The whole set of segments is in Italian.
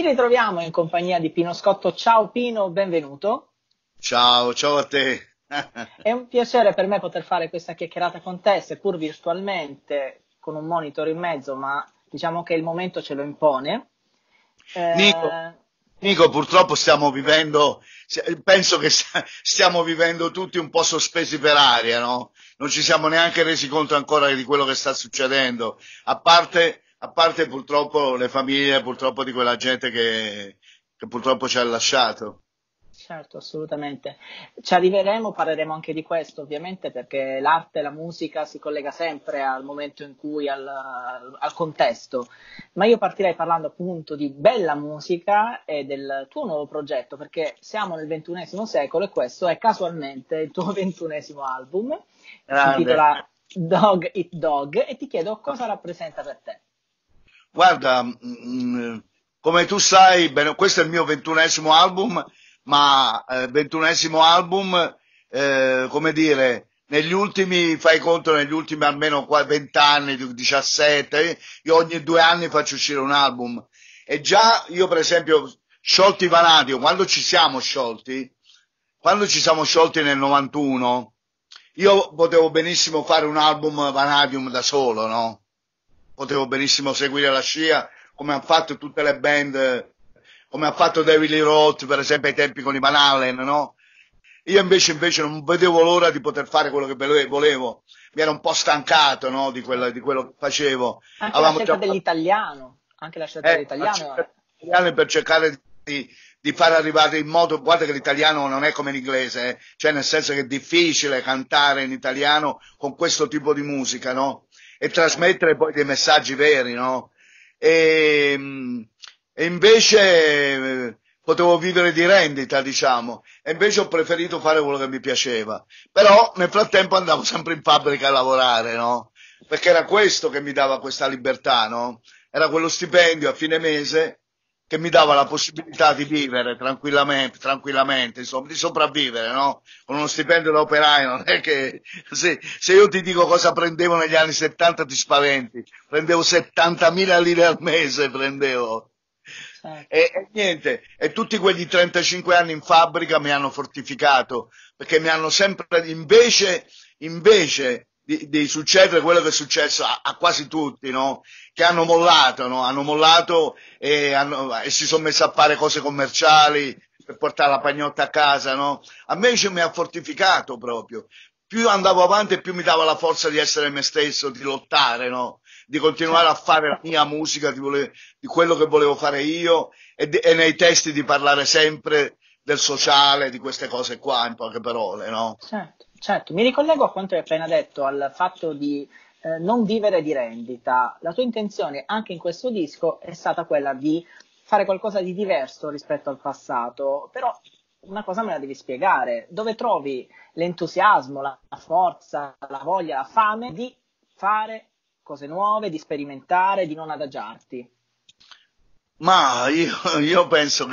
ritroviamo in compagnia di Pino Scotto. Ciao Pino, benvenuto. Ciao, ciao a te. È un piacere per me poter fare questa chiacchierata con te, seppur virtualmente, con un monitor in mezzo, ma diciamo che il momento ce lo impone. Nico, Eh, Nico, purtroppo stiamo vivendo, penso che stiamo vivendo tutti un po' sospesi per aria, no? Non ci siamo neanche resi conto ancora di quello che sta succedendo, a parte purtroppo le famiglie, purtroppo di quella gente che purtroppo ci ha lasciato. certo, assolutamente. Ci arriveremo, parleremo anche di questo, ovviamente, perché l'arte e la musica si collega sempre al momento in cui, al contesto. Ma io partirei parlando appunto di bella musica e del tuo nuovo progetto, perché siamo nel XXI secolo e questo è casualmente il tuo XXI album. Si Grande. intitola Dog Eat Dog e ti chiedo cosa rappresenta per te. Guarda, come tu sai, bene, questo è il mio ventunesimo album, ma ventunesimo album, come dire, negli ultimi, fai conto, negli ultimi almeno 20 anni, 17, io ogni 2 anni faccio uscire un album. E già io, per esempio, sciolti Vanadio, quando ci siamo sciolti nel 91, io potevo benissimo fare un album Vanadium da solo, no? Potevo benissimo seguire la scia, come hanno fatto tutte le band, come ha fatto David Lee Roth, per esempio, ai tempi con i Van Halen, no? Io invece non vedevo l'ora di poter fare quello che volevo. Mi ero un po' stancato, no? Di quello che facevo. Anche la Avevamo scelta già fatto dell'italiano, anche la scelta dell'italiano. italiano per cercare di far arrivare in modo, guarda che l'italiano non è come l'inglese, cioè nel senso che è difficile cantare in italiano con questo tipo di musica, no? E Certo. trasmettere poi dei messaggi veri, no? E, e invece potevo vivere di rendita, diciamo, e invece ho preferito fare quello che mi piaceva. Però nel frattempo andavo sempre in fabbrica a lavorare, no? Perché era questo che mi dava questa libertà, no? Era quello stipendio a fine mese che mi dava la possibilità di vivere tranquillamente, insomma, di sopravvivere, no? Con uno stipendio da operaio, non è che se io ti dico cosa prendevo negli anni 70 ti spaventi. Prendevo 70.000 lire al mese, prendevo. Certo. E niente, e tutti quegli 35 anni in fabbrica mi hanno fortificato, perché mi hanno sempre, invece di succedere quello che è successo a quasi tutti, no? Che hanno mollato, no? Hanno mollato e si sono messi a fare cose commerciali per portare la pagnotta a casa, no? A me invece mi ha fortificato proprio. Più andavo avanti e più mi dava la forza di essere me stesso, di lottare, no? Di continuare a Certo. fare la mia musica, di quello che volevo fare io e nei testi di parlare sempre del sociale, di queste cose qua, in poche parole, no? Certo, certo, mi ricollego a quanto hai appena detto, al fatto di non vivere di rendita. La tua intenzione anche in questo disco è stata quella di fare qualcosa di diverso rispetto al passato, però una cosa me la devi spiegare, dove trovi l'entusiasmo, la forza, la voglia, la fame di fare cose nuove, di sperimentare, di non adagiarti? Ma io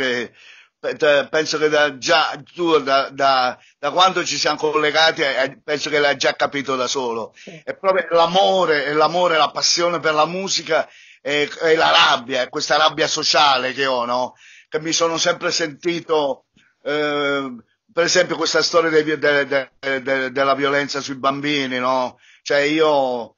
penso che già tu da quando ci siamo collegati penso che l'hai già capito da solo. Sì, È proprio l'amore, la passione per la musica e la rabbia, è questa rabbia sociale che ho, no? Che mi sono sempre sentito, per esempio questa storia della violenza sui bambini, no? Cioè io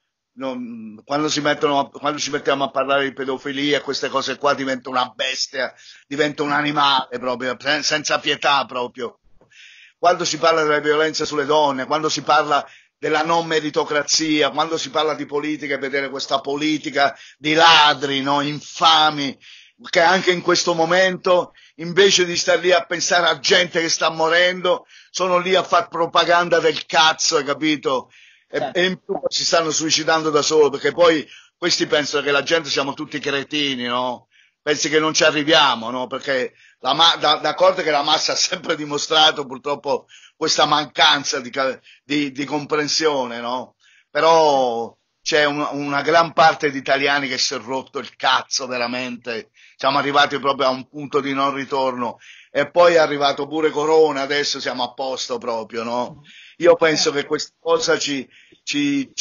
quando ci mettiamo a parlare di pedofilia e queste cose qua divento una bestia, divento un animale proprio, senza pietà proprio. Quando si parla della violenza sulle donne, quando si parla della non meritocrazia, quando si parla di politica e vedere questa politica di ladri, no, infami, che anche in questo momento, invece di star lì a pensare a gente che sta morendo, sono lì a far propaganda del cazzo, hai capito? E certo, in più si stanno suicidando da solo, perché poi questi pensano che la gente siamo tutti cretini, no? Pensi che non ci arriviamo, no? Perché d'accordo che la massa ha sempre dimostrato purtroppo questa mancanza di comprensione, no? certo. Però c'è una gran parte di italiani che si è rotto il cazzo veramente, siamo arrivati proprio a un punto di non ritorno e poi è arrivato pure Corona, adesso siamo a posto proprio, no? Io penso Certo. che questa cosa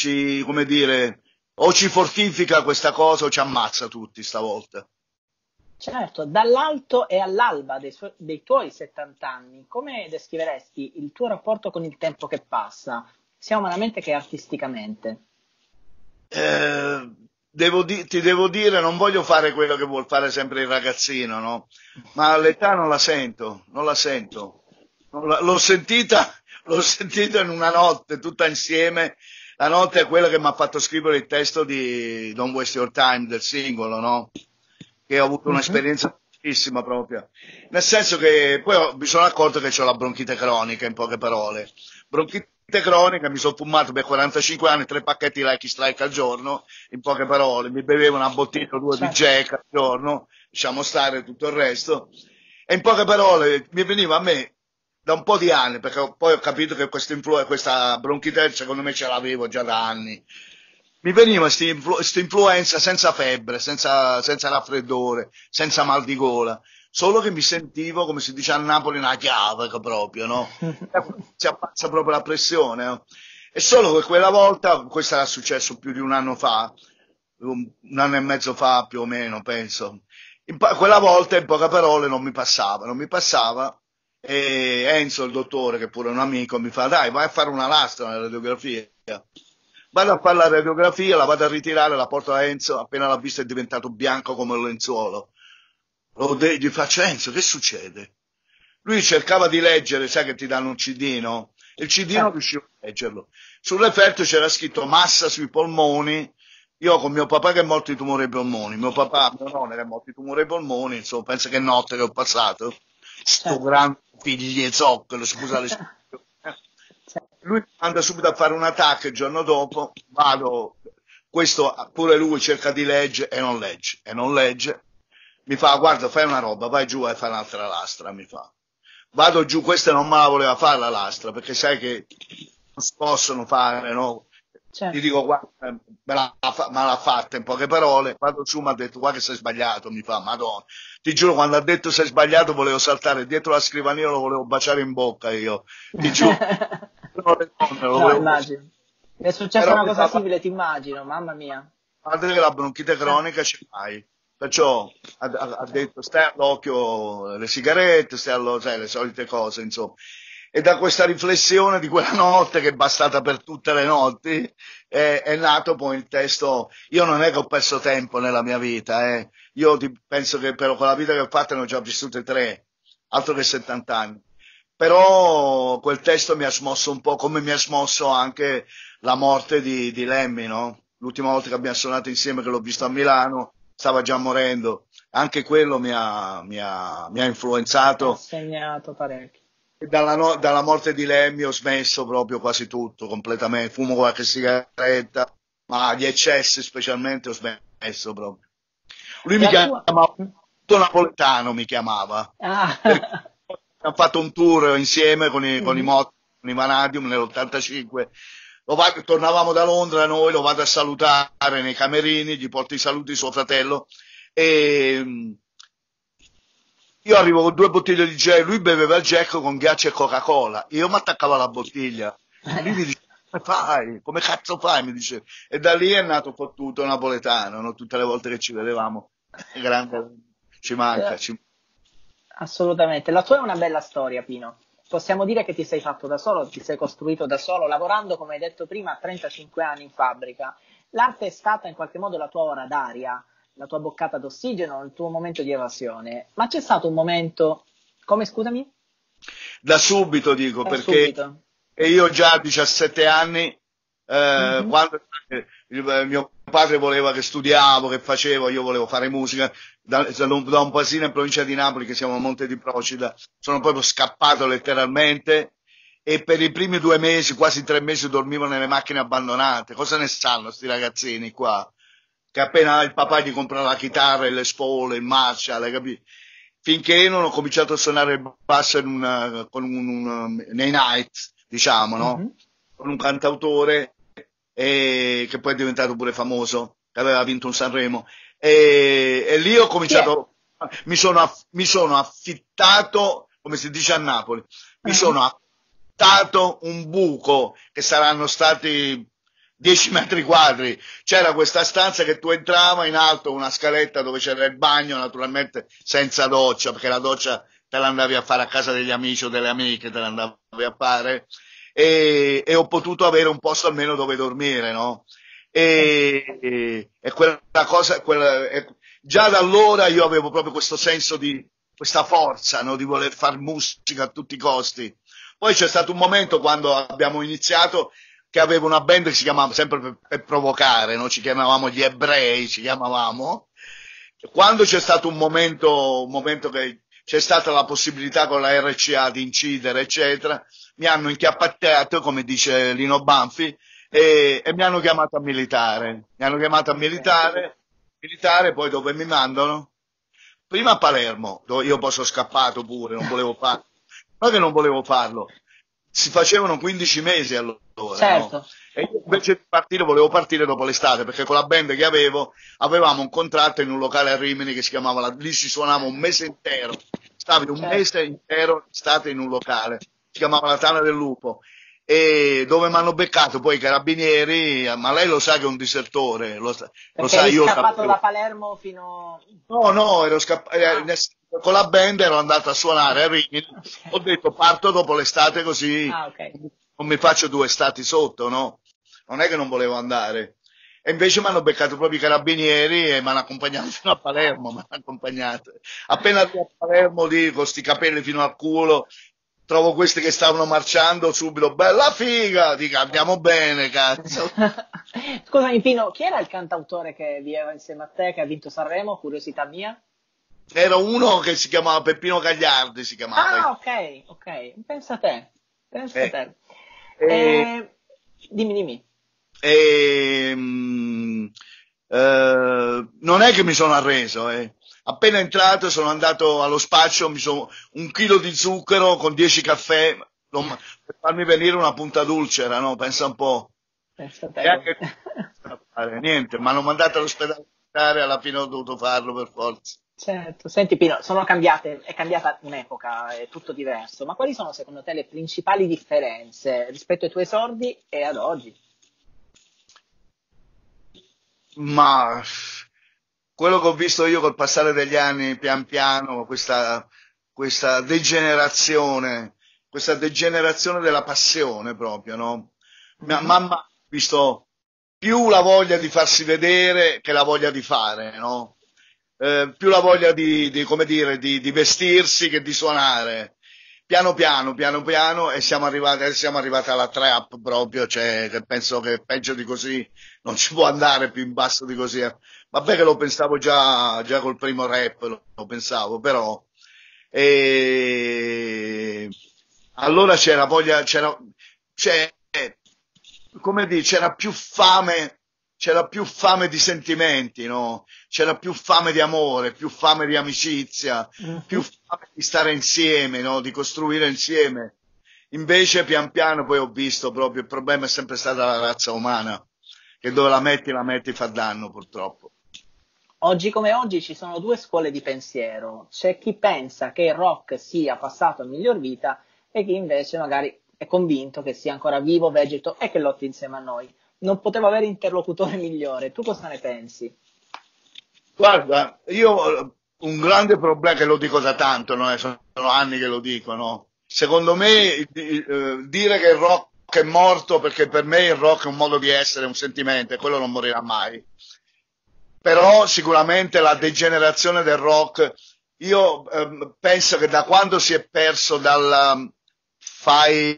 come dire, o ci fortifica questa cosa o ci ammazza tutti stavolta. Certo, dall'alto e all'alba dei tuoi 70 anni, come descriveresti il tuo rapporto con il tempo che passa, sia umanamente che artisticamente? Eh, ti devo dire, non voglio fare quello che vuol fare sempre il ragazzino, no? Ma l'età non la sento, non la sento. L'ho sentita, l'ho sentita in una notte tutta insieme. La notte è quella che mi ha fatto scrivere il testo di Don't Waste Your Time del singolo, no? Che ho avuto Mhm. un'esperienza fortissima proprio. Nel senso che poi mi sono accorto che ho la bronchite cronica, in poche parole. Bronchite cronica, mi sono fumato per 45 anni 3 pacchetti Lucky Strike al giorno, in poche parole. Mi bevevo una bottiglia o due di Certo. Jack al giorno, lasciamo stare tutto il resto. E in poche parole mi veniva a me da un po' di anni, perché poi ho capito che questa bronchite secondo me ce l'avevo già da anni. Mi veniva questa influenza senza febbre, senza raffreddore, senza mal di gola, solo che mi sentivo, come si dice a Napoli, una chiave proprio, no? Si abbassa proprio la pressione, no? E solo che quella volta, questo era successo più di un anno fa, un anno e mezzo fa più o meno, penso. Quella volta, in poche parole, non mi passava, e Enzo, il dottore, che pure è un amico, mi fa, dai, vai a fare una lastra nella radiografia. Vado a fare la radiografia, la vado a ritirare, la porto a Enzo, appena l'ha vista è diventato bianco come un lenzuolo. Gli faccio, Enzo, che succede? Lui cercava di leggere, sai che ti danno un CD, no? Il CD non Certo. riusciva a leggerlo. Sul referto c'era scritto massa sui polmoni. Io con mio papà che è morto di tumore ai polmoni, mio nonno che è morto di tumore ai polmoni, insomma, penso che notte che ho passato. Sto Certo. grande figliezoccolo, scusa l'espressione. Certo. Lui manda subito a fare un attacco il giorno dopo, vado, questo pure lui cerca di leggere e non legge, e non legge. Mi fa, guarda, fai una roba, vai giù e fai un'altra lastra, mi fa. Vado giù, questa non me la voleva fare la lastra, perché sai che non si possono fare, no? Gli Certo. dico, guarda, me l'ha fatta in poche parole, vado giù, mi ha detto, guarda che sei sbagliato, mi fa, madonna. Ti giuro, quando ha detto sei sbagliato volevo saltare dietro la scrivania, lo volevo baciare in bocca io, ti giuro. Non le donne, lo No, volevo... immagino. Mi è successa Però una mi cosa fa, simile, ti immagino, mamma mia. padre che la bronchite Eh, cronica ce l'hai. Perciò ha detto stai all'occhio le sigarette, sai, le solite cose, insomma. E da questa riflessione di quella notte, che è bastata per tutte le notti, è nato poi il testo. Io non è che ho perso tempo nella mia vita, eh. Penso che però con la vita che ho fatta ne ho già vissute 3, altro che 70 anni. Però quel testo mi ha smosso un po', come mi ha smosso anche la morte di Lemmy, no? L'ultima volta che abbiamo suonato insieme, che l'ho visto a Milano, stava già morendo. Anche quello mi ha ti ha influenzato. segnato parecchio. E dalla morte di Lemmy ho smesso proprio quasi tutto, completamente. Fumo qualche sigaretta, ma gli eccessi specialmente ho smesso proprio. Lui mi La tua... chiamava tutto napoletano, mi chiamava, perché Ah. abbiamo fatto un tour insieme con i Mhm. Motti, con i Vanadium nell'85. Tornavamo da Londra, noi lo vado a salutare nei camerini, gli porto i saluti di suo fratello e io arrivo con 2 bottiglie di Jack, lui beveva il Jack con ghiaccio e Coca-Cola, io mi attaccavo alla bottiglia e lui mi dice, come fai? Come cazzo fai? Mi dice. E da lì è nato fottuto napoletano, no? Tutte le volte che ci vedevamo, grande, ci manca, Eh, ci... Assolutamente. La tua è una bella storia, Pino. Possiamo dire che ti sei fatto da solo, ti sei costruito da solo, lavorando, come hai detto prima, a 35 anni in fabbrica. L'arte è stata in qualche modo la tua ora d'aria, la tua boccata d'ossigeno, il tuo momento di evasione. Ma c'è stato un momento... Come, scusami? Da subito dico, perché Subito. io già a 17 anni, Mhm. quando mio padre voleva che studiavo, che facevo, io volevo fare musica, da un paesino in provincia di Napoli che siamo a Monte di Procida, sono proprio scappato letteralmente e per i primi 2 mesi, quasi 3 mesi, dormivo nelle macchine abbandonate. Cosa ne sanno sti ragazzini qua? Che appena il papà gli compra la chitarra e le spole, il Marshall, hai capito? Finché non ho cominciato a suonare il basso nei nights, diciamo, no? Mhm. Con un cantautore che poi è diventato pure famoso, che aveva vinto un Sanremo. E lì ho Chi è? cominciato, mi sono affittato, come si dice a Napoli, mi Ah. sono affittato un buco che saranno stati 10 metri quadri. C'era questa stanza che tu entrava in alto, una scaletta dove c'era il bagno, naturalmente senza doccia, perché la doccia te l'andavi a fare a casa degli amici o delle amiche, te l'andavi a fare, e ho potuto avere un posto almeno dove dormire, no? E quella cosa, già da allora io avevo proprio questo senso di questa forza, no? Di voler fare musica a tutti i costi. Poi c'è stato un momento quando abbiamo iniziato che avevo una band che si chiamava sempre per provocare, no? Ci chiamavamo gli ebrei, ci chiamavamo. Quando c'è stato un momento che c'è stata la possibilità con la RCA di incidere, eccetera, mi hanno inchiappattato, come dice Lino Banfi, e mi hanno chiamato a militare. Mi hanno chiamato a militare, poi dove mi mandano? Prima a Palermo, dove io poi sono scappato pure, non volevo farlo. Non è che non volevo farlo, si facevano 15 mesi allora, Certo. no? E io invece di partire volevo partire dopo l'estate, perché con la band che avevo avevamo un contratto in un locale a Rimini che si chiamava, lì si suonava un mese intero, stavi un Certo. mese intero state in un locale, si chiamava La Tana del Lupo, e dove mi hanno beccato poi i carabinieri, ma lei lo sa che è un disertore, lo Perché sa, eri io lo scappato sapevo. da Palermo fino... No, ero Ah, con la band ero andato a suonare a Rimini, ho detto parto dopo l'estate così ah, ok. non mi faccio 2 estati sotto, no? Non è che non volevo andare. E invece mi hanno beccato proprio i carabinieri e mi hanno accompagnato fino a Palermo, mi hanno accompagnato. Appena arrivo a Palermo lì, con sti capelli fino al culo, trovo questi che stavano marciando subito, bella figa, dico andiamo bene, cazzo. Scusami Pino, chi era il cantautore che viveva insieme a te, che ha vinto Sanremo? Curiosità mia. Era uno che si chiamava Peppino Gagliardi, si chiamava. Ah, ok, ok. Pensa a te. Pensa a Eh, te. eh, Dimmi, dimmi. E, non è che mi sono arreso, eh. Appena entrato sono andato allo spaccio, mi sono 1 chilo di zucchero con 10 caffè per farmi venire una punta dulcera, no? Pensa un po'. Pensa a E te. anche niente, mi hanno mandato all'ospedale militare, alla fine ho dovuto farlo per forza. Certo. Senti Pino, è cambiata un'epoca, è tutto diverso, ma quali sono secondo te le principali differenze rispetto ai tuoi esordi e ad oggi? Ma quello che ho visto io col passare degli anni, pian piano, questa degenerazione della passione proprio, no? Mia Mhm. mamma ha visto più la voglia di farsi vedere che la voglia di fare, no? Più la voglia come dire, di vestirsi che di suonare. Piano piano e siamo arrivati alla trap proprio, cioè, che penso che peggio di così non ci può andare più in basso di così. Vabbè che lo pensavo già col primo rap, lo pensavo, però e allora c'era voglia, c'è, come dire, c'era più fame di sentimenti, no? C'era più fame di amore, più fame di amicizia, più Mhm. fame di stare insieme, no? Di costruire insieme. Invece, pian piano, poi ho visto proprio il problema è sempre stata la razza umana, che dove la metti fa danno, purtroppo. Oggi come oggi ci sono due scuole di pensiero. C'è chi pensa che il rock sia passato a miglior vita e chi invece magari è convinto che sia ancora vivo, vegeto e che lotti insieme a noi. Non potevo avere interlocutore migliore. Tu cosa ne pensi? Guarda, io ho un grande problema, che lo dico da tanto, no? Sono anni che lo dico, no? Secondo me dire che il rock è morto, perché per me il rock è un modo di essere, un sentimento, e quello non morirà mai. Però sicuramente la degenerazione del rock, io penso che da quando si è perso fai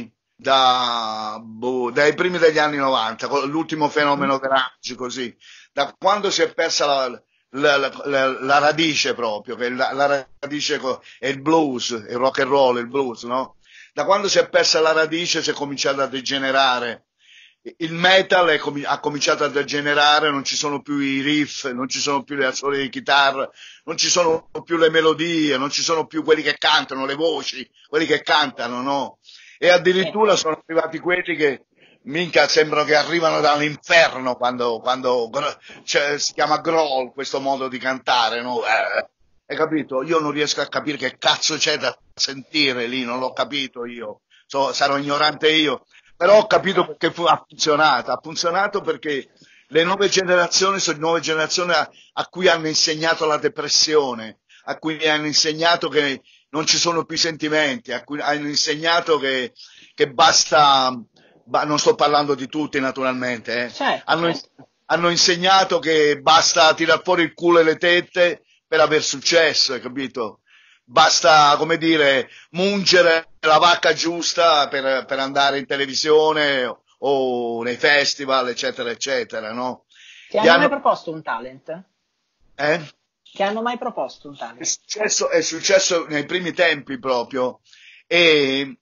dai primi degli anni 90, con l'ultimo Mhm. fenomeno grunge, così, da quando si è persa la radice proprio, che la radice è il blues, il rock and roll, il blues, no? Da quando si è persa la radice si è cominciato a degenerare. Il metal ha cominciato a degenerare, non ci sono più i riff, non ci sono più le assoli di chitarra, non ci sono più le melodie, non ci sono più quelli che cantano, le voci, quelli che cantano, no? E Sì. addirittura sono arrivati quelli che, minchia, sembrano che arrivano dall'inferno cioè, si chiama growl questo modo di cantare, no? Hai capito? Io non riesco a capire che cazzo c'è da sentire lì, non l'ho capito io. Sarò ignorante io, però ho capito perché ha funzionato perché le nuove generazioni sono nuove generazioni a cui hanno insegnato la depressione, a cui hanno insegnato che non ci sono più sentimenti, a cui hanno insegnato che basta, non sto parlando di tutti naturalmente, Certo, certo. hanno insegnato che basta tirar fuori il culo e le tette per aver successo, hai capito? Basta, come dire, mungere la vacca giusta per andare in televisione o nei festival, eccetera, eccetera, no? Ti hanno mai proposto un talent? Eh? Ti hanno mai proposto un talent? È successo nei primi tempi proprio e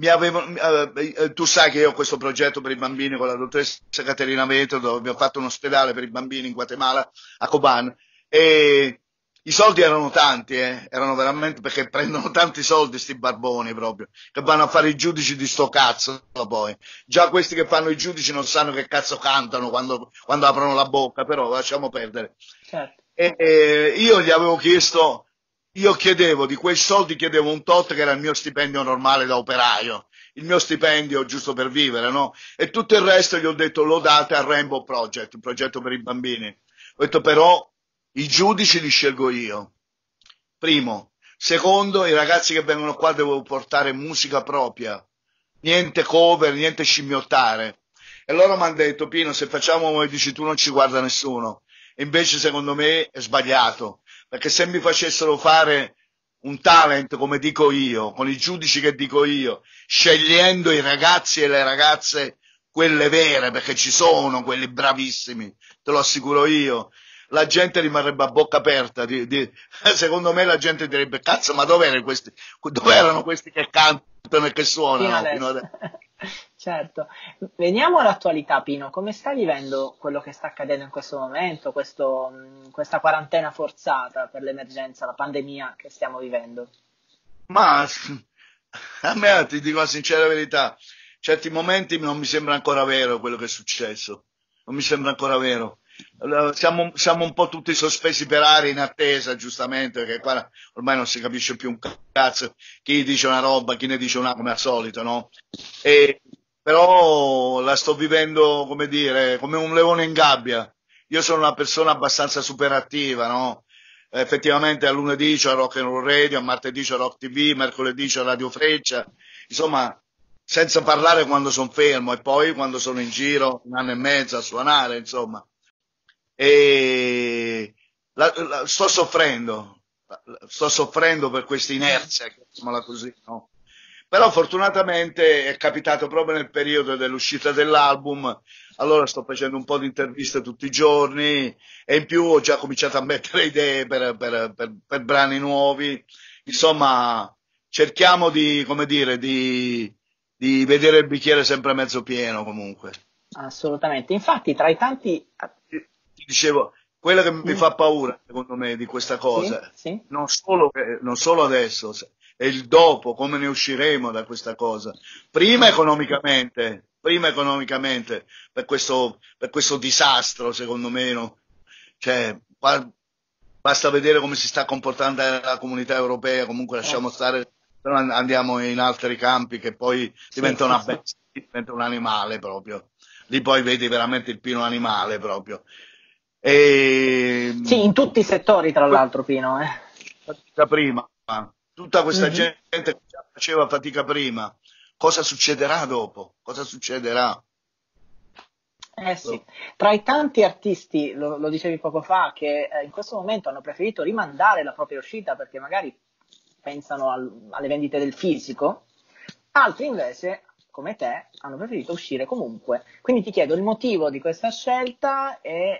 tu sai che io ho questo progetto per i bambini con la dottoressa Caterina Vetro, dove abbiamo fatto un ospedale per i bambini in Guatemala, a Coban, e i soldi erano tanti, erano veramente, perché prendono tanti soldi sti barboni proprio, che vanno a fare i giudici di sto cazzo poi. Già questi che fanno i giudici non sanno che cazzo cantano quando aprono la bocca, però lasciamo perdere. Certo. Io gli avevo chiesto, io chiedevo di quei soldi, chiedevo un tot che era il mio stipendio normale da operaio, il mio stipendio giusto per vivere, no? E tutto il resto gli ho detto lo date al Rainbow Project, il progetto per i bambini. Ho detto però i giudici li scelgo io, primo. Secondo, i ragazzi che vengono qua devo portare musica propria, niente cover, niente scimmiottare. E loro mi hanno detto, Pino, se facciamo come dici tu non ci guarda nessuno. E invece secondo me è sbagliato, perché se mi facessero fare un talent come dico io, con i giudici che dico io, scegliendo i ragazzi e le ragazze, quelle vere, perché ci sono quelli bravissimi, te lo assicuro io, la gente rimarrebbe a bocca aperta, secondo me la gente direbbe, cazzo, ma dove erano questi che cantano e che suonano fino adesso? Certo. Veniamo all'attualità, Pino. Come stai vivendo quello che sta accadendo in questo momento, questa quarantena forzata per l'emergenza, la pandemia che stiamo vivendo? Ma a me, ti dico la sincera verità, certi momenti non mi sembra ancora vero quello che è successo, non mi sembra ancora vero. Siamo un po' tutti sospesi per aria in attesa, giustamente, perché qua ormai non si capisce più un cazzo, chi dice una roba, chi ne dice una, come al solito, no? Però la sto vivendo, come dire, come un leone in gabbia. Io sono una persona abbastanza superattiva, no? Effettivamente a lunedì c'è Rock and Roll Radio, a martedì c'è Rock TV, mercoledì c'è Radio Freccia, insomma, senza parlare quando sono fermo e poi quando sono in giro un anno e mezzo a suonare, insomma. E sto soffrendo per questa inerzia, chiamiamola così, no? Però fortunatamente è capitato proprio nel periodo dell'uscita dell'album, allora sto facendo un po' di interviste tutti i giorni e in più ho già cominciato a mettere idee per brani nuovi, insomma cerchiamo di, come dire, di vedere il bicchiere sempre mezzo pieno comunque. Assolutamente, infatti tra i tanti... Ti dicevo, quello che mi fa paura secondo me di questa cosa, sì? non solo adesso, è il dopo, come ne usciremo da questa cosa. Prima economicamente per questo disastro, secondo me, no? Cioè, basta vedere come si sta comportando la comunità europea, comunque lasciamo stare, però andiamo in altri campi che poi diventa una bestia, diventa un animale proprio. Lì poi vedi veramente il Pino animale proprio. Sì, in tutti i settori, tra l'altro, Pino. Prima. Tutta questa gente che già faceva fatica prima, cosa succederà dopo? Cosa succederà? Sì, tra i tanti artisti, lo dicevi poco fa, che in questo momento hanno preferito rimandare la propria uscita perché magari pensano alle vendite del fisico, altri invece, come te, hanno preferito uscire comunque. Quindi ti chiedo il motivo di questa scelta e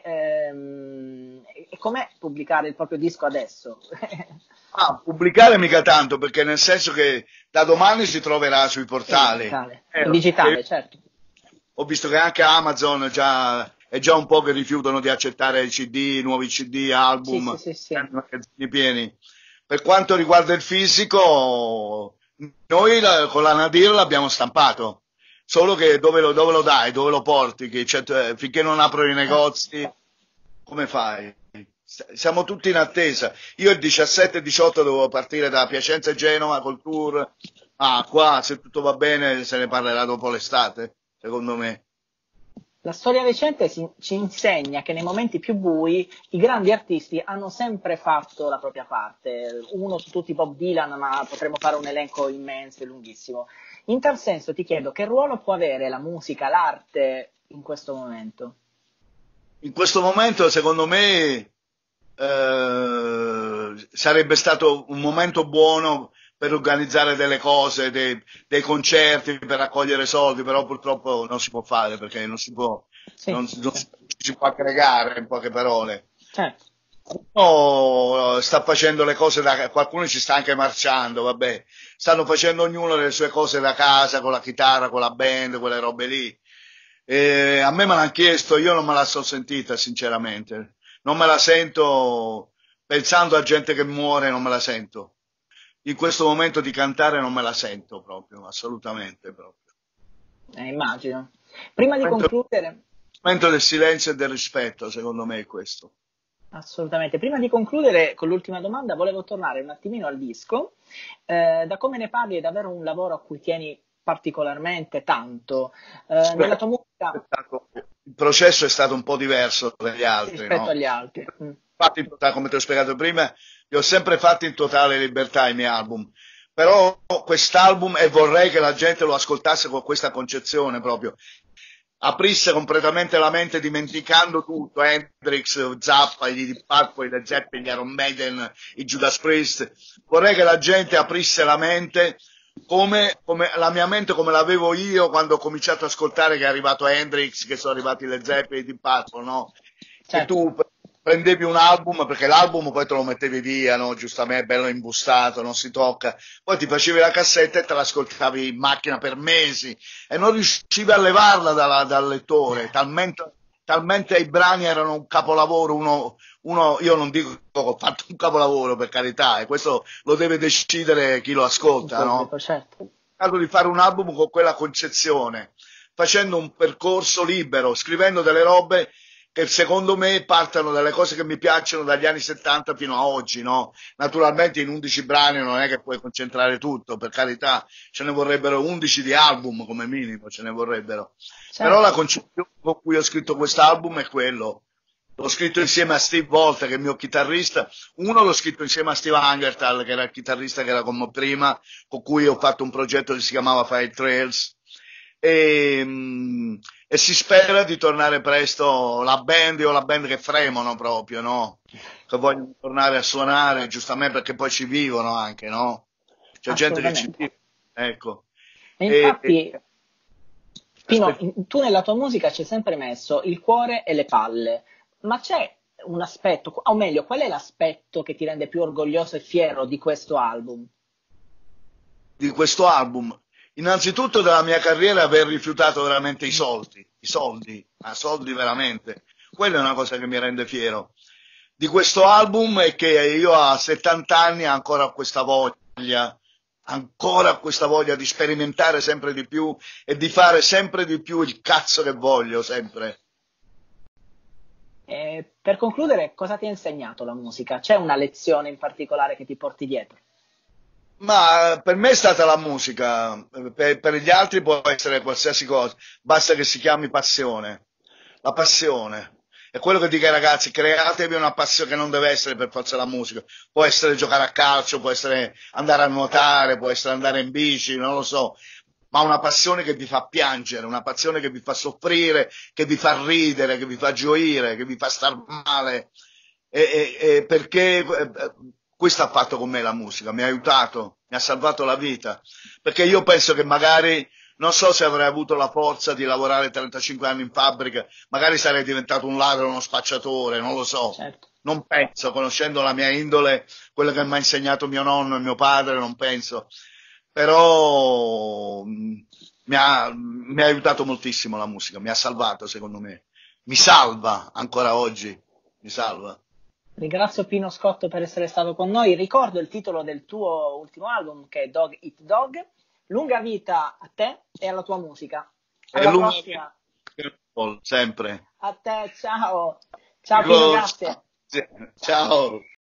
com'è pubblicare il proprio disco adesso? Pubblicare mica tanto, perché nel senso che da domani si troverà sui portali. In digitale, certo. Ho visto che anche Amazon è già un po' che rifiutano di accettare CD, nuovi CD, album, magazzini pieni. Per quanto riguarda il fisico, noi con la Nadir l'abbiamo stampato, solo che dove lo dai, dove lo porti, finché non aprono i negozi, come fai? Siamo tutti in attesa. Io il 17 e 18 dovevo partire da Piacenza e Genova col tour. Qua se tutto va bene se ne parlerà dopo l'estate. secondo me. La storia recente ci insegna che nei momenti più bui i grandi artisti hanno sempre fatto la propria parte. Uno su tutti Bob Dylan, ma potremmo fare un elenco immenso e lunghissimo. In tal senso ti chiedo che ruolo può avere la musica, l'arte in questo momento? In questo momento, secondo me, sarebbe stato un momento buono per organizzare delle cose, dei concerti, per raccogliere soldi, però purtroppo non si può fare perché non si può, Sì, non si può aggregare, in poche parole. certo. Qualcuno sta facendo le cose qualcuno ci sta anche marciando, vabbè. Stanno facendo ognuno le sue cose da casa, con la chitarra, con la band, quelle robe lì. A me l'hanno chiesto, io non me la sono sentita, sinceramente. Non me la sento, pensando a gente che muore, non me la sento. In questo momento di cantare non me la sento proprio, assolutamente proprio. Immagino. Prima di Il concludere, momento del silenzio e del rispetto, secondo me è questo. assolutamente, prima di concludere con l'ultima domanda, volevo tornare un attimino al disco. Da come ne parli è davvero un lavoro a cui tieni particolarmente tanto. Nella tua musica Il processo è stato un po' diverso dagli altri, rispetto no? agli altri. Fatti in totale, come ti ho spiegato prima, li ho sempre fatti in totale libertà i miei album. Però quest'album, e vorrei che la gente lo ascoltasse con questa concezione proprio, aprisse completamente la mente dimenticando tutto, Hendrix, Zappa, i Deep Purple, i Led Zeppelin, gli Iron Maiden, i Judas Priest. Vorrei che la gente aprisse la mente come la mia mente come l'avevo io quando ho cominciato ad ascoltare che è arrivato Hendrix, che sono arrivati le Zeppelin, di Purple, no? Che Certo, tu prendevi un album, perché l'album poi te lo mettevi via, no? Giustamente, bello imbustato, non si tocca. Poi ti facevi la cassetta e te l'ascoltavi in macchina per mesi e non riuscivi a levarla dal lettore, talmente i brani erano un capolavoro, io non dico che ho fatto un capolavoro per carità, e questo lo deve decidere chi lo il ascolta, no? pubblico, certo. Ho cercato di fare un album con quella concezione, facendo un percorso libero, scrivendo delle robe che secondo me partano dalle cose che mi piacciono dagli anni 70 fino a oggi, no? Naturalmente in 11 brani non è che puoi concentrare tutto, per carità, ce ne vorrebbero 11 di album come minimo, ce ne vorrebbero. Però la Certo. concezione con cui ho scritto quest'album è quello. L'ho scritto insieme a Steve Volta, che è il mio chitarrista. Uno l'ho scritto insieme a Steve Angertal, che era il chitarrista che era con me prima, con cui ho fatto un progetto che si chiamava Fire Trails. E si spera di tornare presto la band, io ho la band che fremono proprio, no? Che vogliono tornare a suonare, giustamente perché poi ci vivono anche, no? C'è gente che ci Assolutamente. vive, ecco. E E, infatti, Pino, aspetta, tu nella tua musica c'è sempre messo il cuore e le palle, ma c'è un aspetto, o meglio, qual è l'aspetto che ti rende più orgoglioso e fiero di questo album? di questo album. Innanzitutto della mia carriera aver rifiutato veramente ma soldi veramente. Quella è una cosa che mi rende fiero. Di questo album è che io a 70 anni ancora questa voglia di sperimentare sempre di più e di fare sempre di più il cazzo che voglio, sempre. E per concludere, cosa ti ha insegnato la musica? C'è una lezione in particolare che ti porti dietro? Ma per me è stata la musica, per gli altri può essere qualsiasi cosa, basta che si chiami passione. La passione. È quello che dico ai ragazzi, createvi una passione che non deve essere per forza la musica. Può essere giocare a calcio, può essere andare a nuotare, può essere andare in bici, non lo so. Ma una passione che vi fa piangere, una passione che vi fa soffrire, che vi fa ridere, che vi fa gioire, che vi fa star male. Perché questo ha fatto con me la musica, mi ha aiutato, mi ha salvato la vita. Perché io penso che magari non so se avrei avuto la forza di lavorare 35 anni in fabbrica, magari sarei diventato un ladro, uno spacciatore, non lo so. Certo, Non penso, conoscendo la mia indole, quello che mi ha insegnato mio nonno e mio padre, non penso. Però mi ha aiutato moltissimo la musica, mi ha salvato secondo me. Mi salva ancora oggi, mi salva. ringrazio Pino Scotto per essere stato con noi. Ricordo il titolo del tuo ultimo album che è Dog Eat Dog. Lunga vita a te e alla tua musica. E Alla lunga prossima. vita, sempre. A te, ciao. Ciao Pino, grazie. Ciao.